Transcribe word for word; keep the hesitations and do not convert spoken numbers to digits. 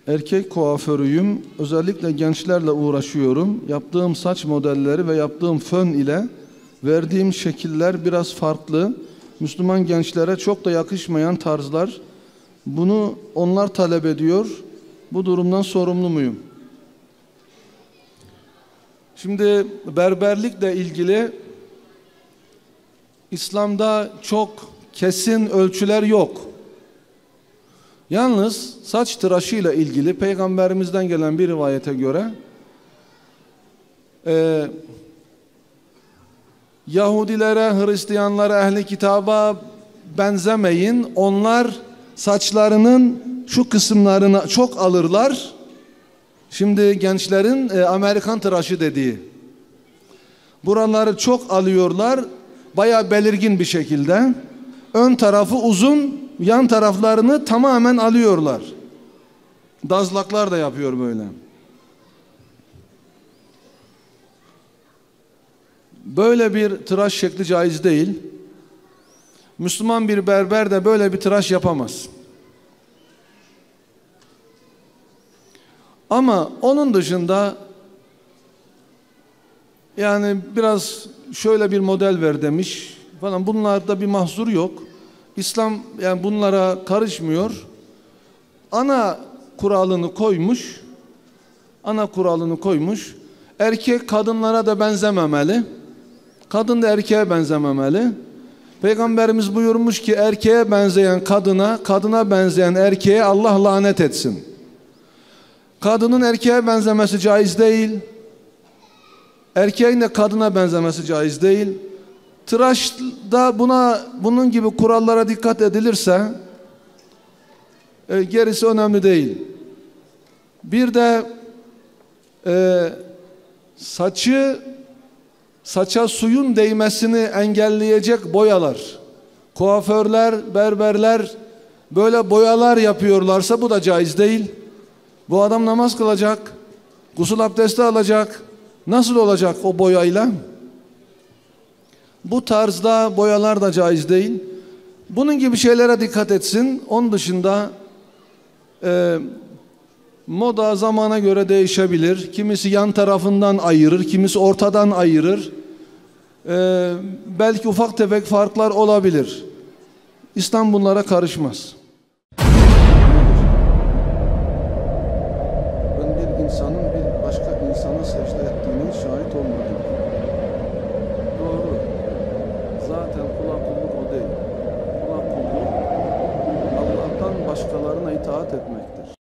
Erkek kuaförüyüm. Özellikle gençlerle uğraşıyorum. Yaptığım saç modelleri ve yaptığım fön ile verdiğim şekiller biraz farklı. Müslüman gençlere çok da yakışmayan tarzlar. Bunu onlar talep ediyor. Bu durumdan sorumlu muyum? Şimdi berberlikle ilgili İslam'da çok kesin ölçüler yok. Yalnız saç tıraşıyla ilgili Peygamberimizden gelen bir rivayete göre e, Yahudilere, Hristiyanlara, ehli kitaba benzemeyin. Onlar saçlarının şu kısımlarını çok alırlar. Şimdi gençlerin e, Amerikan tıraşı dediği. Buraları çok alıyorlar. Bayağı belirgin bir şekilde. Ön tarafı uzun, yan taraflarını tamamen alıyorlar. Dazlaklar da yapıyor böyle. Böyle bir tıraş şekli caiz değil. Müslüman bir berber de böyle bir tıraş yapamaz. Ama onun dışında yani biraz şöyle bir model ver demiş falan, bunlarda bir mahzur yok. İslam yani bunlara karışmıyor. Ana kuralını koymuş. Ana kuralını koymuş. Erkek kadınlara da benzememeli. Kadın da erkeğe benzememeli. Peygamberimiz buyurmuş ki erkeğe benzeyen kadına, kadına benzeyen erkeğe Allah lanet etsin. Kadının erkeğe benzemesi caiz değil. Erkeğin de kadına benzemesi caiz değil. Tıraşta buna bunun gibi kurallara dikkat edilirse e, gerisi önemli değil. Bir de e, saçı saça suyun değmesini engelleyecek boyalar. Kuaförler, berberler böyle boyalar yapıyorlarsa bu da caiz değil. Bu adam namaz kılacak, gusül abdesti alacak. Nasıl olacak o boyayla? Bu tarzda boyalar da caiz değil. Bunun gibi şeylere dikkat etsin. Onun dışında e, moda zamana göre değişebilir. Kimisi yan tarafından ayırır, kimisi ortadan ayırır. E, belki ufak tefek farklar olabilir. İslam bunlara karışmaz. Ben bir insanın bir başka insana secde ettiğine şahit olmadım. Doğru. Zaten kula kulluk o değil. Kula kulluk Allah'tan başkalarına itaat etmektir.